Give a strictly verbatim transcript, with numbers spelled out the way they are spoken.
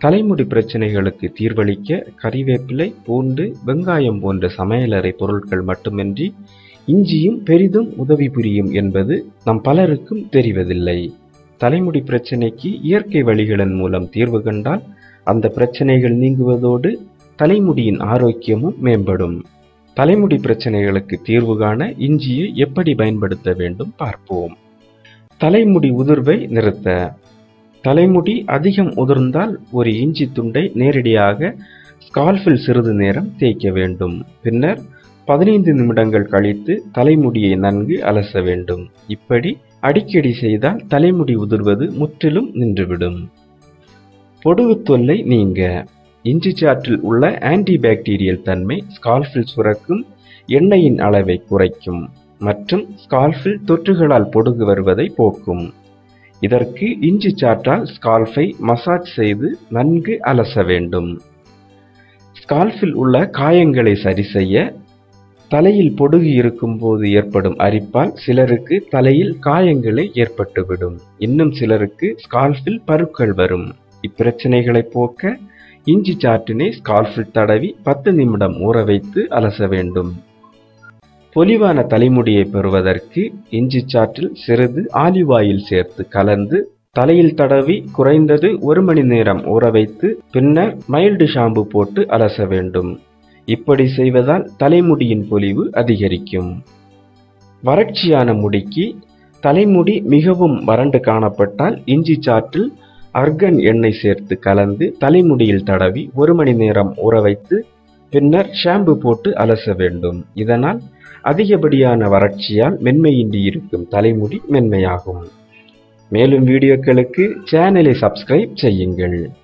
தலைமுடி பிரச்சனைகளுக்கு தீர்வளிக்க கறிவேப்பிலை, பூண்டு, வெங்காயம் போன்ற சமையலறை பொருட்கள் மட்டுமின்றி இஞ்சியும் பெரிதும் உதவி புரியும் என்பது நம் பலருக்கும் தெரிவதில்லை. தலைமுடி பிரச்சனைக்கு இயற்கை வழிகளின் மூலம் தீர்வு கண்டால் அந்த பிரச்சனைகள் நீங்குவதோடு தலைமுடியின் ஆரோக்கியமும் மேம்படும். தலைமுடி பிரச்சனைகளுக்கு தீர்வு காண இஞ்சியை எப்படி பயன்படுத்த வேண்டும் பார்ப்போம். தலைமுடி உதிர்வை நிறுத்த. தலைமுடி அதிகம் உதிர்ந்தால் ஒரு இஞ்சி துண்டை நேரடியாக ஸ்கால்ஃபில் சிறிது நேரம் தேய்க்க வேண்டும். பின்னர் பதினைந்து நிமிடங்கள் கழித்து தலைமுடியை நன்கு அலச வேண்டும். இப்படி அடிக்கடி செய்தால் தலைமுடி உதிர்வது முற்றிலும் நின்றுவிடும். பொடுகு தொல்லை நீங்க. இஞ்சி சாற்றில் உள்ள ஆன்டிபாக்டீரியல் தன்மை ஸ்கால்ஃபில் சுரக்கும் எண்ணெயின் அளவை குறைக்கும் மற்றும் ஸ்கால்ஃபில் தொற்றுகளால் பொடுகு வருவதை போக்கும். இதற்கு இஞ்சி சாற்றால் ஸ்கால்ஃபை மசாஜ் செய்து நன்கு அலச வேண்டும். ஸ்கால்ஃபில் உள்ள காயங்களை சரி செய்ய. தலையில் பொடுகு இருக்கும் போது ஏற்படும் அரிப்பால் சிலருக்கு தலையில் காயங்களே ஏற்பட்டுவிடும். இன்னும் சிலருக்கு ஸ்கால்ஃபில் பருக்கள் வரும். இப்பிரச்சனைகளை போக்க இஞ்சி சாற்றினை ஸ்கால்ஃபில் தடவி பத்து நிமிடம் ஊற வைத்து அலச வேண்டும். பொலிவான தலைமுடியை பெறுவதற்கு இஞ்சி சாற்றில் சிறிது ஆலிவ் ஆயில் சேர்த்து கலந்து தலையில் தடவி குறைந்தது ஒரு மணி நேரம் ஊற வைத்து பின்னர் மைல்டு ஷாம்பு போட்டு அலச வேண்டும். இப்படி செய்வதால் தலைமுடியின் பொலிவு அதிகரிக்கும். வறட்சியான முடிக்கு. தலைமுடி மிகவும் வறண்டு காணப்பட்டால் இஞ்சி சாற்றில் அர்கன் எண்ணெய் சேர்த்து கலந்து தலைமுடியில் தடவி ஒரு மணி நேரம் ஊற வைத்து பின்னர் ஷாம்பு போட்டு அலச வேண்டும். இதனால் அதிகப்படியான வறட்சியால் மென்மையின்றி இருக்கும் தலைமுடி மென்மையாகும். மேலும் வீடியோக்களுக்கு சேனலை சப்ஸ்கிரைப் செய்யுங்கள்.